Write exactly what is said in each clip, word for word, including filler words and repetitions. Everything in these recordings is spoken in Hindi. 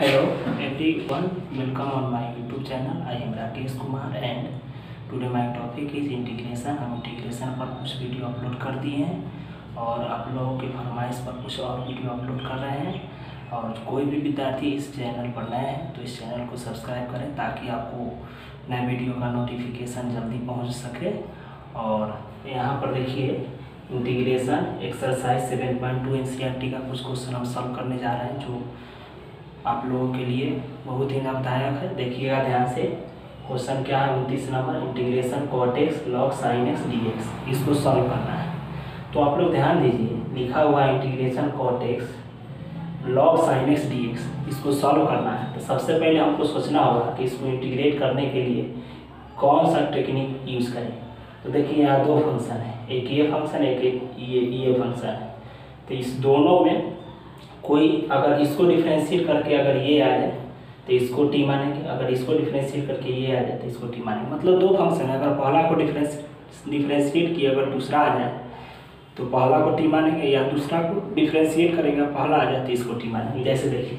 Hello everyone, welcome on my YouTube channel. I am Rakesh Kumar and today my topic is integration. हम इंटीग्रेशन पर कुछ वीडियो अपलोड कर दिए हैं और आप लोगों के फरमाइश पर कुछ और वीडियो अपलोड कर रहे हैं। और कोई भी विद्यार्थी इस चैनल पर नए हैं तो इस चैनल को सब्सक्राइब करें ताकि आपको नए वीडियो का नोटिफिकेशन जल्दी पहुंच सके। और यहाँ पर देखिए integration exercise seven point two NCERT का कुछ क्वेश्चन हम सॉल्व करने जा रहे हैं जो आप लोगों के लिए बहुत ही लाभदायक है। देखिएगा ध्यान से। क्वेश्चन क्या है? उनतीस number, integration cot x log sin x d x, इसको सॉल्व करना है। तो आप लोग ध्यान दीजिए, लिखा हुआ है integration cot x log sin x d x, इसको सॉल्व करना है। तो सबसे पहले हमको सोचना होगा कि इसको इंटीग्रेट करने के लिए कौन सा टेक्निक यूज़ करें। तो देखिए यहाँ दो फंक्शन है, एक ये फंक्शन एक ये ये फंक्शन है। तो इस दोनों में कोई अगर इसको डिफ्रेंशिएट करके अगर ये आ जाए तो इसको टी मानेंगे, अगर इसको डिफ्रेंशिएट करके ये आ जाए तो इसको टी मानेंगे। मतलब दो फंक्शन है, अगर पहला को डिफ्रेंस डिफ्रेंशिएट किया अगर दूसरा आ जाए तो पहला को टी मानेंगे, या दूसरा को डिफ्रेंशिएट करेंगे पहला आ जाए तो इसको टी मानेंगे। जैसे देखिए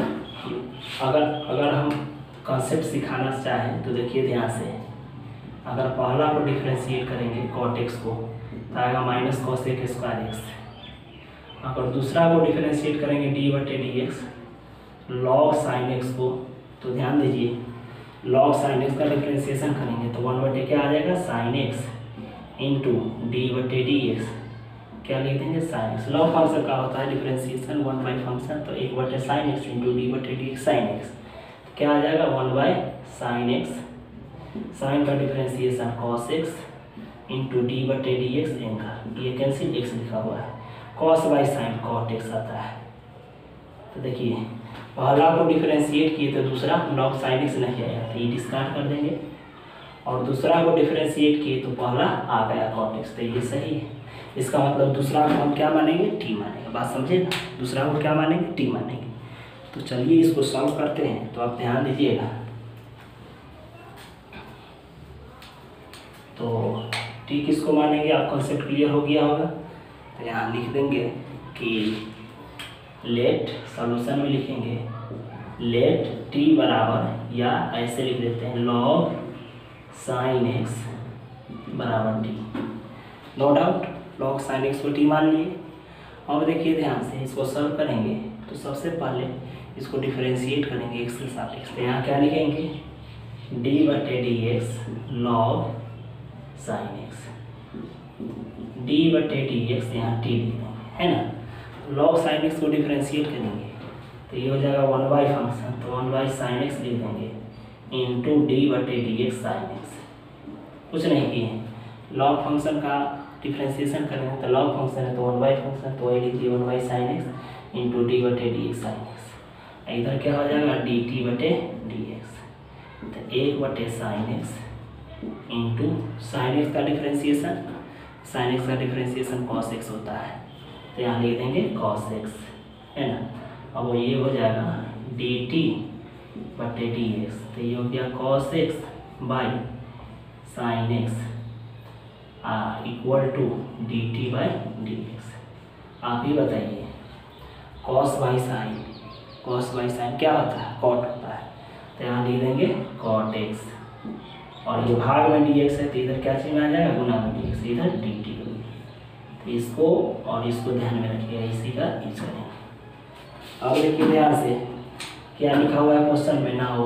अगर अगर हम कॉन्सेप्ट सिखाना चाहें तो देखिए ध्यान से, अगर पहला को डिफ्रेंशिएट करेंगे कॉट एक्स को तो आएगा माइनस कॉस एक स्क्वायर एक्स। अगर दूसरा को डिफरेंशिएट करेंगे डी बटे d x log sin x को, तो ध्यान दीजिए लॉग साइन एक्स का डिफरेंशिएशन करेंगे तो वन बटे क्या आ जाएगा साइन एक्स इंटू डी बटे डी एक्स, क्या लिख देंगे साइन एक्स। लॉग फंक्शन का होता है डिफरेंशिएशन वन बाई फंक्शन, तो एक बटे साइन एक्स इंटू डी बटे डी एक्स साइन एक्स, क्या आ जाएगा one by sign x. Sin का differentiation cos x into d बटे डी एक्स, इनका ये कैंसिल एक्स लिखा हुआ है, cos by sin cot x आता है। तो देखिए पहला को डिफरेंशिएट किए तो दूसरा लॉग साइन एक्स नहीं आया तो ये डिस्कार्ड कर देंगे, और दूसरा को डिफरेंशिएट किए तो पहला आ गया कॉट एक्स, तो ये सही है। इसका मतलब दूसरा को हम क्या मानेंगे? टी मानेंगे। बात समझे ना? दूसरा को क्या मानेंगे? टी मानेंगे। तो चलिए इसको सॉल्व करते हैं। तो आप ध्यान दीजिएगा, तो टी किसको मानेंगे? आप कॉन्सेप्ट क्लियर हो गया होगा। तो यहाँ लिख देंगे कि लेट, सॉल्यूशन में लिखेंगे लेट टी बराबर, या ऐसे लिख देते हैं लॉग साइन एक्स बराबर t. No doubt log sin x को टी मान लिए। अब देखिए ध्यान से, इसको सॉल्व करेंगे तो सबसे पहले इसको डिफरेंशिएट करेंगे एक्स के साथ एक्स। तो यहाँ क्या लिखेंगे? डी बटे d x log sin x, d बटे डी एक्स, यहाँ टी लिख देंगे, है ना। लॉग साइन एक्स को डिफरेंशिएट करेंगे तो ये हो जाएगा वन बाई फंक्शन, तो वन बाई साइन एक्स लिख देंगे इंटू डी बटे डी एक्स साइन एक्स। कुछ नहीं किए, लॉग फंक्शन का डिफरेंशिएशन करेंगे तो लॉग फंक्शन है तो वन बाई फंक्शन, तो वही लिखिए one by sign x into d बटे डी एक्स साइन एक्स। इधर क्या हो जाएगा? डी टी बटे डी एक्स, तो एक बटे sign x into sin x का डिफरेंशिएशन, साइन एक्स का डिफरेंशिएशन कॉस एक्स होता है, तो यहाँ लिख देंगे कॉस एक्स, है ना। अब वो ये हो जाएगा डी टी बटे डी एक्स, तो ये हो गया cos x by sign x equal to d t by d x. आप ही बताइए, cos by sin, cos by sin क्या होता है? कॉट होता है, तो यहाँ लिख देंगे कॉट एक्स, और ये भाग में डी एक्स है तो इधर क्या चीज में आ जाएगा? गुना में डी एक्स, इधर डी टी होगी। तो इसको और इसको ध्यान में रखिएगा, इसी का यूज करेंगे। अब देखिए ध्यान से क्या लिखा हुआ है क्वेश्चन में, नाउ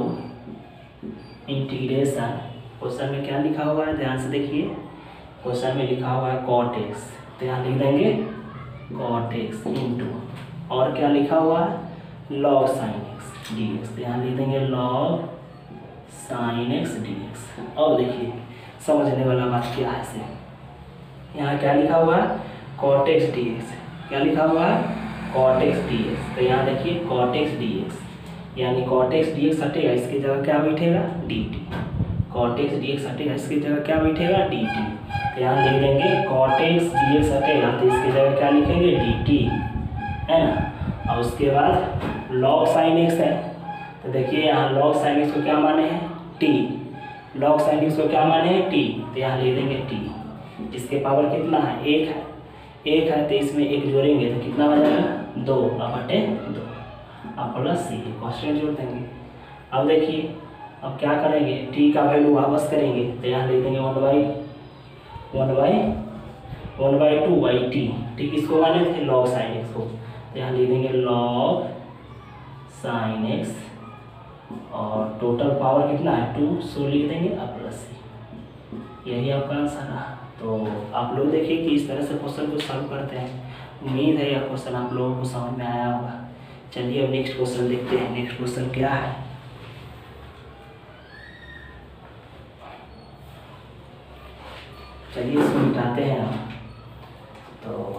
इंटीग्रेशन। क्वेश्चन में क्या लिखा हुआ है? ध्यान से देखिए, क्वेश्चन में लिखा हुआ है कॉट एक्स, तो यहाँ लिख देंगे कॉट एक्स इंटू, और क्या लिखा हुआ है? Log sin x d x, तो यहाँ लिख देंगे log sin x d x. अब देखिए समझने वाला बात क्या है से, यहाँ क्या लिखा हुआ है? कॉट एक्स डी एक्स, क्या लिखा हुआ है? कॉट एक्स डी एक्स, तो यहाँ देखिए कॉट एक्स डी एक्स, यानी कॉट एक्स डी एक्स हटेगा, इसकी जगह क्या बैठेगा? D t. Cot x d x हटेगा, इसकी जगह क्या बैठेगा? D t. तो यहाँ लिख देंगे कॉट एक्स डी एक्स हटेगा तो इसकी जगह क्या लिखेंगे? डी टी, है ना। और उसके बाद लॉग साइन एक्स है, तो देखिए यहाँ लॉग साइन एक्स को क्या माने हैं? टी। लॉग साइन एक्स को क्या माने हैं? टी, तो यहाँ लिख देंगे टी। इसके पावर कितना है? एक है, एक है तो इसमें एक जोड़ेंगे तो कितना हो जाएगा? दो, अब बटे दो। अब प्लस सी कॉन्स्टेंट जोड़ देंगे। अब देखिए अब क्या करेंगे, टी का वैल्यू वापस करेंगे तो यहाँ लिख देंगे one by one by one by two by t. T किसको माने थे, लॉग साइन एक्स को, तो यहाँ लिख देंगे लॉग साइन एक्स और टोटल पावर कितना है टू, सो लिख देंगे अब प्लस सी। यही आपका आंसर रहा। तो आप लोग देखिए कि इस तरह से क्वेश्चन को सॉल्व करते हैं। उम्मीद है यह क्वेश्चन आप लोगों को समझ में आया होगा। चलिए अब नेक्स्ट क्वेश्चन देखते हैं। नेक्स्ट क्वेश्चन क्या है, चलिए इसको मिटाते हैं हम। तो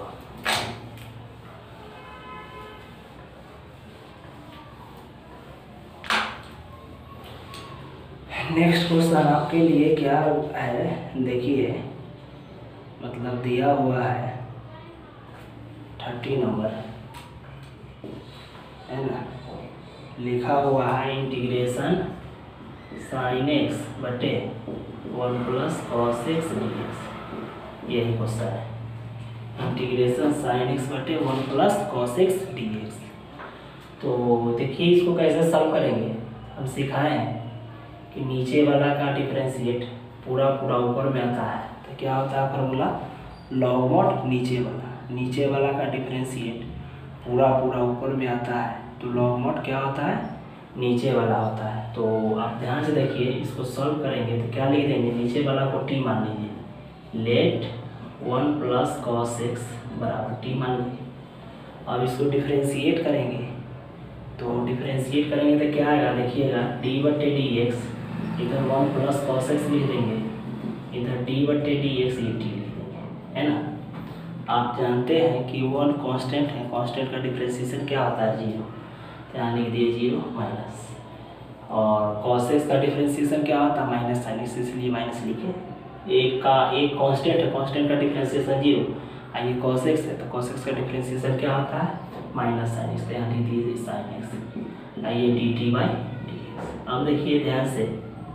नेक्स्ट क्वेश्चन आपके लिए क्या है, देखिए मतलब दिया हुआ है थर्टी नंबर है ना, लिखा हुआ है इंटीग्रेशन साइन एक्स बटे one plus cos x d x. यही क्वेश्चन है, इंटीग्रेशन साइन एक्स बटे one plus cos x d x. तो देखिए इसको कैसे सॉल्व करेंगे। हम सिखाए हैं कि नीचे वाला का डिफरेंशिएट पूरा पूरा ऊपर में आता है, तो क्या होता है फार्मूला, लॉग मॉड नीचे वाला, नीचे वाला का डिफरेंशिएट पूरा पूरा ऊपर में आता है, तो लॉग मॉड क्या होता है, नीचे वाला होता है। तो आप ध्यान से देखिए, इसको सॉल्व करेंगे तो क्या लिख देंगे, नीचे वाला को टी मान लीजिए, let one plus cos x बराबर टी मान लीजिए। अब इसको डिफरेंशिएट करेंगे, तो डिफरेंशिएट करेंगे तो क्या आएगा, देखिएगा डी बटे डी एक्स, इधर वन प्लस कॉस एक्स लिख देंगे, इधर डी बटे डी एक्स ये टी लिख देंगे, है ना। आप जानते हैं कि वन कांस्टेंट है, कांस्टेंट का डिफरेंशिएशन क्या होता है, जीरो, तो यहाँ लिख दिए जीरो माइनस, और कॉस एक्स का डिफरेंशिएशन क्या होता है, माइनस साइन एक्स, इसलिए माइनस लिखे। एक का एक कांस्टेंट है, कांस्टेंट का डिफरेंशिएशन जीरो, आइए कॉस एक्स है तो कॉस एक्स का डिफरेंशिएशन क्या होता है, माइनस साइन एक्स, तो यहाँ लिख दीजिए साइन एक्स, आइए d t by d x. अब देखिए ध्यान से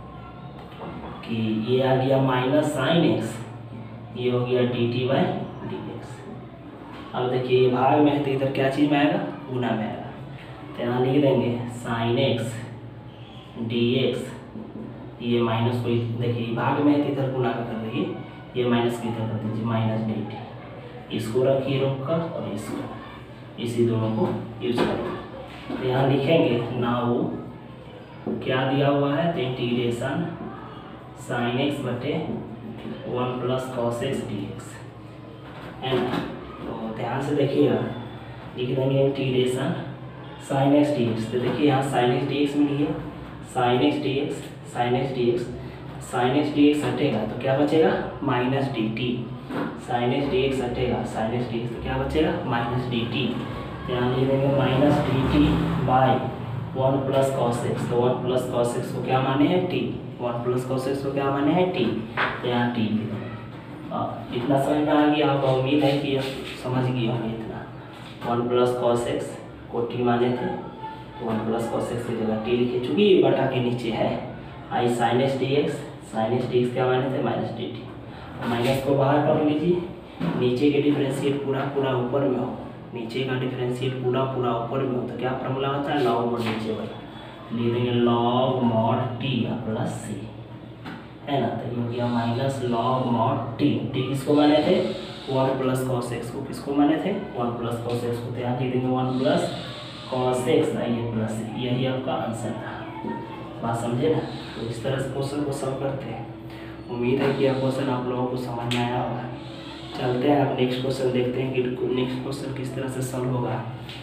कि ये आ गया माइनस साइन एक्स, ये हो गया d t by d x. अब देखिए ये भाग में है तो इधर क्या चीज़ में आएगा, गुना में आएगा, तो यहाँ लिख देंगे साइन एक्स डी एक्स, ये माइनस को देखिए भाग में है तो इधर गुना में कर दीजिए, ये माइनस को इधर कर दीजिए, माइनस डी टी, इसको रखिए रोक कर और इसको, इसी दोनों को यूज करेंगे। तो यहाँ लिखेंगे नाउ क्या दिया हुआ है, तो इंटीग्रेशन साइन एक्स बटे one plus cos x d x है ना। तो ध्यान से देखिएगा, लिख देंगे integration sign x d x, तो देखिए यहाँ साइन एक्स डी एक्स मिल गया, sign x d x sign x d x, sign x d x हटेगा तो क्या बचेगा, minus d t, sin x d x हटेगा, साइन एक्स डी एक्स तो क्या बचेगा, माइनस डी टी, यहाँ लिख देंगे minus d t by one plus cos x, तो वन प्लस कॉस एक्स को क्या माने हैं, t, one plus cos x को क्या माने हैं, टी, तो यहाँ टी लिख देंगे। इतना समझ में आ गया, आपको उम्मीद है कि आप समझ गए होंगे इतना। वन प्लस कॉस एक्स को टी माने थे, तो वन प्लस कॉस एक्स की जगह टी लिखे, चूँकि ये बटा के नीचे है। आई sin x d x, sign x d x क्या माने थे, माइनस डी टी, माइनस को बाहर कर लीजिए, नीचे के डिफरेंशिएट पूरा पूरा ऊपर में हो, नीचे का डिफरेंशिएट पूरा पूरा ऊपर में हो तो क्या फॉर्मूला होता है, लॉग मॉड नीचे वाला, लिख देंगे log mod t plus c, है ना। तो ये हो गया minus log mod t, t किसको माने थे, वन प्लस कॉस एक्स को, किसको माने थे, वन प्लस कॉस एक्स को, तो यहाँ लिख देंगे वन प्लस कॉस एक्स आइए प्लस सी, यही आपका आंसर था। बात समझे ना। तो इस तरह से क्वेश्चन को सॉल्व करते हैं। उम्मीद है कि यह क्वेश्चन आप लोगों को समझ में आया होगा। चलते हैं अब नेक्स्ट क्वेश्चन देखते हैं कि नेक्स्ट क्वेश्चन किस तरह से सॉल्व होगा।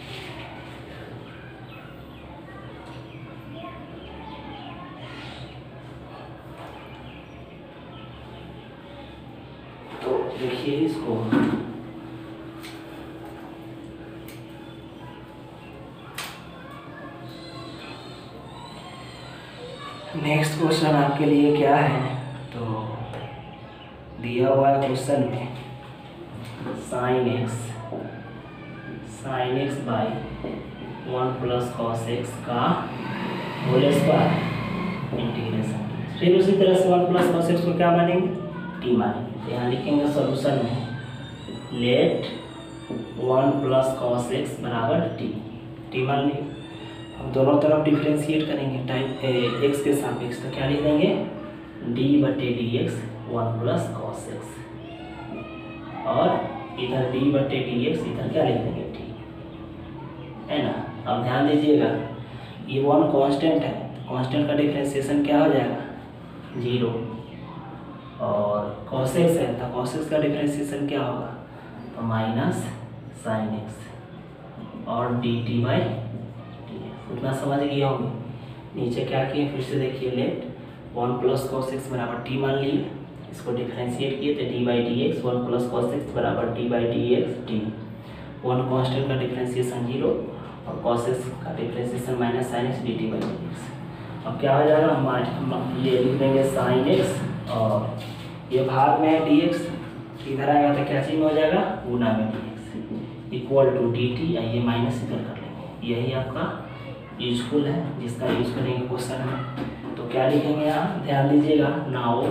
तो देखिए इसको, नेक्स्ट क्वेश्चन आपके लिए क्या है, तो दिया हुआ है क्वेश्चन में sign x sign x by one plus cos x का होल स्क्वायर इंटीग्रेशन, फिर उसी तरह से वन प्लस कॉस एक्स को क्या मानेंगे, टी मानेंगे। तो यहाँ लिखेंगे सॉल्यूशन में let one plus cos x बराबर टी, टी मान लीजिए। अब दोनों तरफ डिफ्रेंशिएट करेंगे टाइम एक्स के सापेक्ष, तो क्या लिख देंगे डी बटे d x one plus cos x, और इधर डी बटे डी एक्स इधर क्या लिख देंगे टी, है ना। अब ध्यान दीजिएगा ये वन कांस्टेंट है, कांस्टेंट का डिफ्रेंशिएशन क्या हो जाएगा जीरो, और cos x है तो cos x का डिफ्रेंशिएशन क्या होगा तो माइनस साइन एक्स और d t by d x. उतना समझ गए होंगे। नीचे क्या किए फिर से देखिए, let one plus cos x बराबर टी मान लिए, इसको डिफ्रेंशिएट किए तो d by d x one plus cos x बराबर d by d x t. One constant का डिफ्रेंशिएशन जीरो और cos x का differentiation minus sign x d t by d x. अब क्या हो जाएगा हम ये लिख देंगे साइन एक्स और ये भाग में है डी एक्स, इधर आएगा तो क्या चीज हो जाएगा गुना में d x equal to d t, ये माइनस इधर कर लेंगे। यही आपका यूजफुल है जिसका यूज करेंगे क्वेश्चन में। तो क्या लिखेंगे यहाँ ध्यान दीजिएगा, नाउ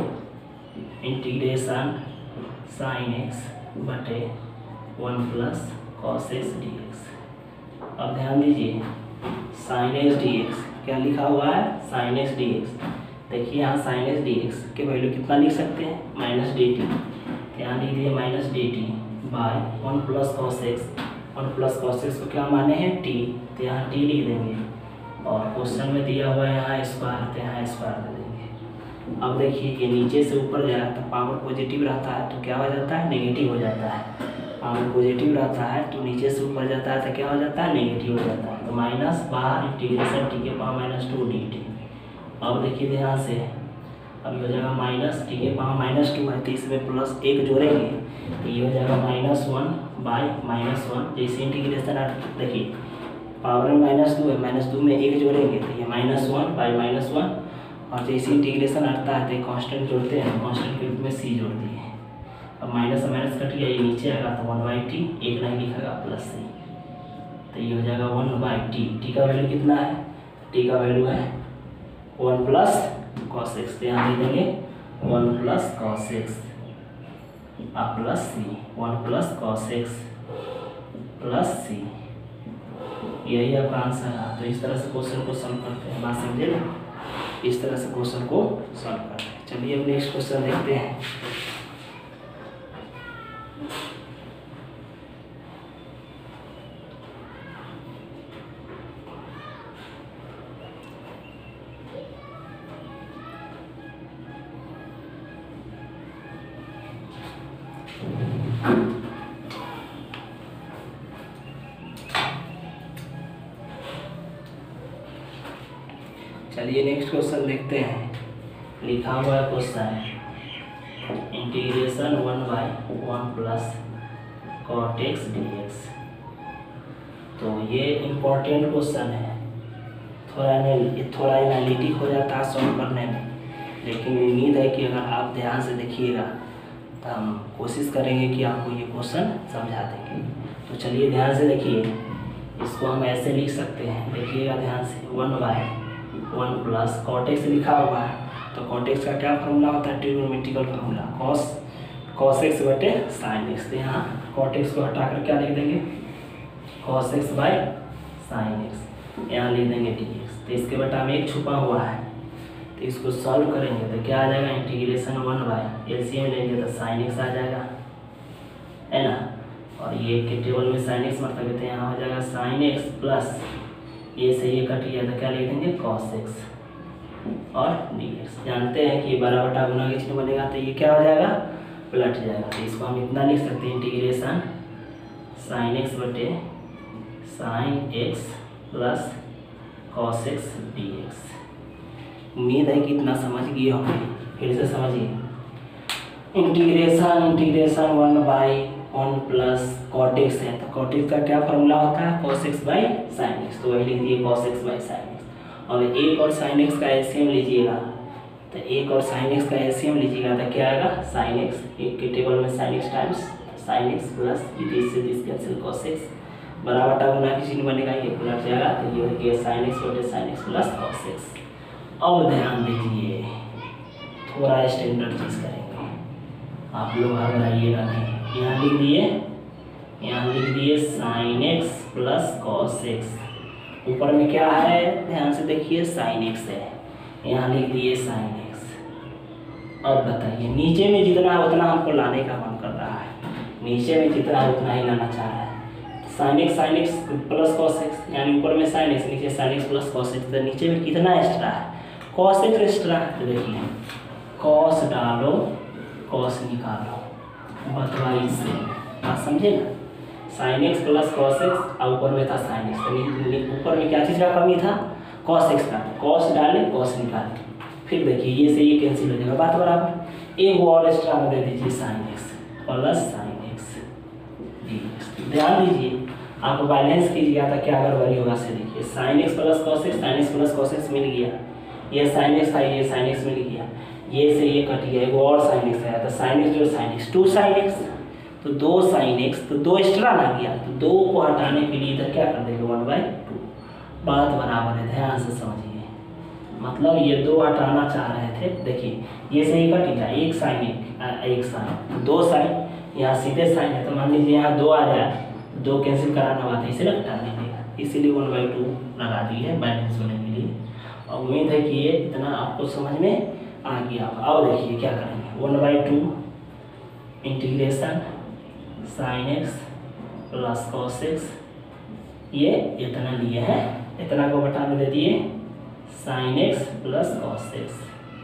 इंटीग्रेशन साइन एक्स बटे one plus cos x d x. अब ध्यान दीजिए साइन एक्स डी एक्स क्या लिखा हुआ है साइन एक्स डी एक्स। देखिए यहाँ साइन एक्स डी एक्स के वैल्यू कितना लिख सकते हैं माइनस डी टी, यहाँ लिख दिए minus d t by one plus cos x. One plus cos x को क्या माने हैं टी, तो यहाँ टी लिख देंगे और क्वेश्चन में दिया हुआ है यहाँ स्क्वायर, तो यहाँ स्क्वायर दे देंगे। अब देखिए ये नीचे से ऊपर जाए तो पावर पॉजिटिव रहता है तो क्या हो जाता है नेगेटिव हो जाता है, पावर पॉजिटिव रहता है तो नीचे से ऊपर जाता है तो क्या हो जाता है नेगेटिव हो जाता है। तो माइनस बाहर इंटीग्रेशन टी के power minus two d t. अब देखिए ध्यान से, अब ये हो जाएगा माइनस टी के पावर माइनस टू है तो इसमें प्लस एक जोड़ेंगे तो ये हो जाएगा minus one by minus one. जैसे इंटीग्रेशन देखिए पावर में माइनस टू है, माइनस टू में एक जोड़ेंगे तो ये minus one by minus one, और जैसे इंटीग्रेशन हटता है तो कांस्टेंट जोड़ते हैं, कांस्टेंट के रूप में सी जोड़ दिए। अब माइनस से माइनस कट गया, ये नीचे आएगा तो वन बाई टी, एक नहीं लिखेगा प्लस सी, तो ये हो जाएगा वन बाई टी। टी का वैल्यू कितना है, टी का वैल्यू है वन प्लस कॉस एक्स, तो यहाँ दे देंगे वन प्लस कॉस एक्स और plus c, one plus cos x plus c, यही आपका आंसर है। तो इस तरह से क्वेश्चन को सॉल्व करते हैं, बात समझे ना, इस तरह से क्वेश्चन को सॉल्व करते हैं। चलिए अब नेक्स्ट क्वेश्चन देखते हैं। चलिए नेक्स्ट क्वेश्चन देखते हैं। लिखा हुआ है question integration one by one plus cot x d x. तो ये इम्पोर्टेंट क्वेश्चन है, थोड़ा थोड़ा एनालिटिक हो जाता है सॉल्व करने में, लेकिन उम्मीद है कि अगर आप ध्यान से देखिएगा तो हम कोशिश करेंगे कि आपको ये क्वेश्चन समझा देंगे। तो चलिए ध्यान से देखिए, इसको हम ऐसे लिख सकते हैं, देखिएगा ध्यान से, one by one plus cot x लिखा हुआ है तो कॉट एक्स का क्या फॉर्मूला होता है trigonometrical formula cos cos x बटे साइन एक्स। तो यहाँ कॉट एक्स को हटाकर क्या लिख देंगे cos x by sign x, यहाँ लिख देंगे डी एक्स। तो इसके बटा में एक छुपा हुआ है तो इसको सॉल्व करेंगे तो क्या आ जाएगा इंटीग्रेशन वन बाई एलसीएम लेंगे तो साइन एक्स आ जाएगा, है ना। और ये के टेबल में साइन एक्स मतलब कहते हैं, यहाँ हो जाएगा साइन एक्स प्लस ये से ये कट गया तो क्या लिख देंगे कॉस एक्स और डी एक्स। जानते हैं कि बड़ा बटा गुना के चिन्ह बनेगा तो ये क्या हो जाएगा पलट जाएगा। तो इसको हम इतना लिख सकते हैं इंटीग्रेशन साइन एक्स बटे sign x plus cos x d x. उम्मीद है कि इतना समझ गए होंगे, फिर से समझिए। Integration integration one by one plus cot x है तो कॉट एक्स का क्या फॉर्मूला होता है cos x by sign x, तो वही लिख दिए cos x by sign x. और एक और साइन एक्स का एलसीएम लीजिएगा तो एक और साइन एक्स का एलसीएम लीजिएगा तो क्या आएगा साइन एक्स, एक के टेबल में sign x times sine x plus this से दिस कैंसिल कॉस एक्स, बड़ा बटा गुना की चिन्ह बनेगा ये पलट जाएगा तो ये हो गया साइन एक्स बटे sign x plus cos x. अब ध्यान दीजिए, थोड़ा स्टैंडर्ड चीज़ करेंगे, आप लोग घबराइएगा नहीं। यहाँ लिख दिए यहाँ लिख दिए sine x plus cos x ऊपर में क्या है ध्यान से देखिए, साइन एक्स है, यहाँ लिख दिए साइन एक्स। अब बताइए नीचे में जितना है उतना हमको लाने का मन कर रहा है, नीचे में जितना है उतना ही लाना चाह रहा है। Sine x sign x plus cos x, यानी ऊपर में साइन एक्स नीचे sine x plus cos x, तो नीचे में कितना एक्स्ट्रा है, कॉस एक्स एक्स्ट्रा है। तो देखिए कॉस डालो कॉस निकालो, बतवा इससे बात समझे ना, sine x plus cos x और ऊपर में था साइन एक्स, तो ऊपर में क्या चीज़ का कमी था, कॉस एक्स का, कॉस डाले कॉस निकाले। फिर देखिए ये से ये कैंसिल हो जाएगा, बात बराबर। एक और एक्स्ट्रा में दे दीजिए sign x plus sine x d. ध्यान दीजिए आप बैलेंस कीजिएगा तो क्या गड़बड़ी होगा से देखिए, sine x plus cos x, sign x plus cos x मिल गया, ये साइन एक्स था ये साइन एक्स मिल गया, ये से ये कट गया, एक और साइन एक्स आया, तो साइन एक्स जो sine x two sine x, तो दो साइन एक्स, तो दो एक्स्ट्रा ना गया, तो दो को हटाने के लिए इधर क्या कर देंगे वन बाई टू। बात बराबर है, ध्यान से समझिए, मतलब ये दो हटाना चाह रहे थे। देखिए ये से ही कट गया, एक साइन एक एक साइन, दो साइन, यहाँ सीधे साइन है तो मान लीजिए यहाँ दो आ जाए, दो कैंसिल कराना हुआ था इसे हटा देंगे, इसीलिए वन बाई टू लगा दी है बैलेंस होने के लिए। और उम्मीद है कि ये इतना आपको समझ में आ गया। अब देखिए क्या करेंगे, one by two integration sign x plus cos x, ये इतना लिए हैं, इतना को बटाने दे दिए sine x plus cos x.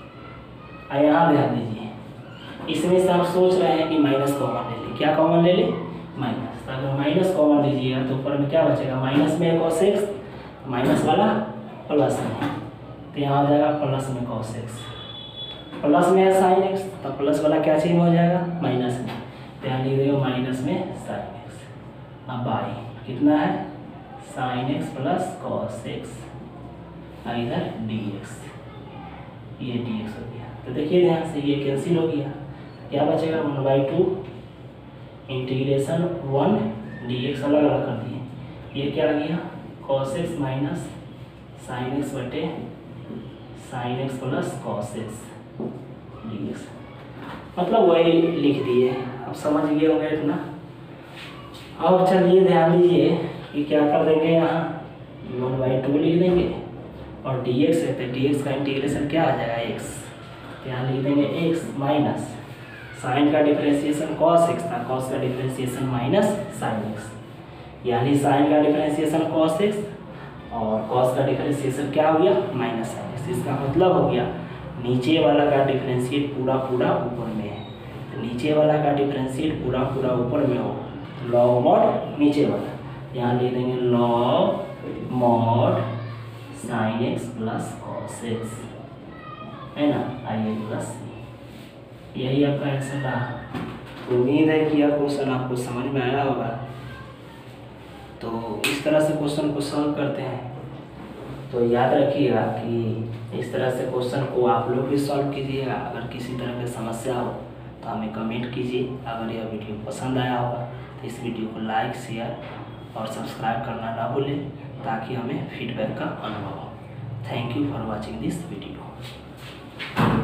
यहाँ ध्यान दीजिए, इसमें से हम सोच रहे हैं कि माइनस कॉमन ले ले, क्या कॉमन ले ले, माइनस। अगर माइनस कॉमन लीजिएगा तो ऊपर में क्या बचेगा, माइनस में कॉस एक्स, माइनस वाला प्लस में, तो यहाँ हो जाएगा प्लस में कॉस एक्स, प्लस में है साइन एक्स, तो प्लस वाला क्या चीज हो जाएगा, माइनस में, तो यहाँ लिख देगा माइनस में साइन एक्स। अब बाई कितना है, sine x plus cos x, और इधर डी एक्स, ये डी एक्स हो गया। तो देखिए ध्यान से ये कैंसिल हो गया, क्या बचेगा, one by two integration one d x अलग अलग कर दिए, ये क्या आ गया cos x minus sign x बटे sign x plus cos x d x, मतलब वही लिख दिए। अब समझ गए होंगे इतना। अब चलिए ध्यान दीजिए कि क्या कर देंगे, यहाँ वन बाई टू लिख देंगे और डी एक्स है तो डी एक्स का इंटीग्रेशन क्या आ जाएगा एक्स, तो यहाँ लिख देंगे एक्स माइनस साइन का डिफरेंशिएशन कॉस एक्स था, कॉस का डिफरेंशिएशन माइनस साइन एक्स, यानी साइन का डिफरेंशिएशन कॉस एक्स और कॉस का डिफरेंशिएशन क्या हो गया माइनस साइन एक्स। इसका मतलब हो गया नीचे वाला का डिफरेंशिएट पूरा पूरा ऊपर में है, तो नीचे वाला का डिफरेंशिएट पूरा पूरा ऊपर में हो, लॉग मॉड नीचे वाला, यहाँ लिख देंगे log mod sine x plus cos x, है ना, आई प्लस सी, यही आपका आंसर रहा। उम्मीद है कि यह क्वेश्चन आपको समझ में आया होगा। तो इस तरह से क्वेश्चन को सॉल्व करते हैं, तो याद रखिएगा कि इस तरह से क्वेश्चन को आप लोग भी सॉल्व कीजिएगा। अगर किसी तरह की समस्या हो तो हमें कमेंट कीजिए। अगर यह वीडियो पसंद आया होगा तो इस वीडियो को लाइक शेयर और सब्सक्राइब करना ना भूलें, ताकि हमें फीडबैक का अनुभव हो। Thank you for watching this video.